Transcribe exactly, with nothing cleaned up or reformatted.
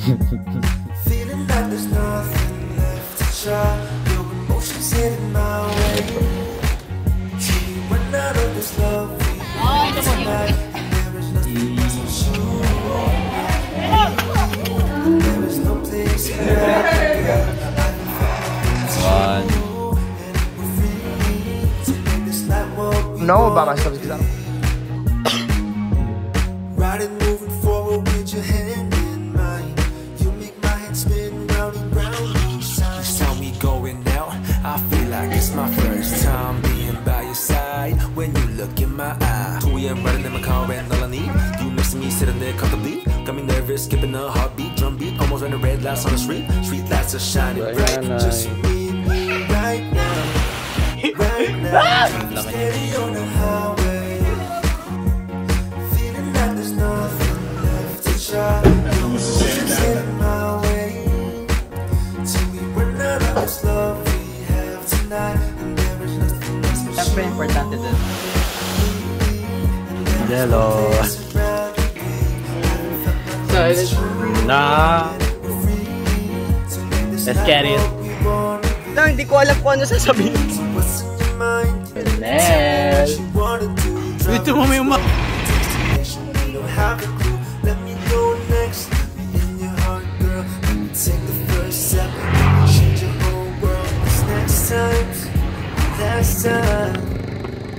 Feeling like there's nothing left to try. Your emotions heading my way. Till we run out of this love we have tonight. There is nothing else to show. There is no place for that. No, ba myself is riding, moving forward with your hand in mine. You make my head spin round and round. Each time we going out, I feel like it's my first time being by your side. When you look in my eye, two a.m. riding in my car and all I need, you next to me sitting there comfortably. Got me nervous, skipping a heartbeat, drum beat, almost running red lights on the street. Street lights are shining bright, just me and me right now. Right now, steady on the highway. Feeling like there's nothing left to try. Emotions heading my way. Till we run out of this love we have tonight. And there is nothing else to show. Siyempre, importante din. Hello. Nah. Let's get it. No, hindi ko alam kung ano sasabihin. Nel. Ito mo may umak. Let me go next. Be in your heart, girl. Let me take the first step. Change your whole world. This next time, last time.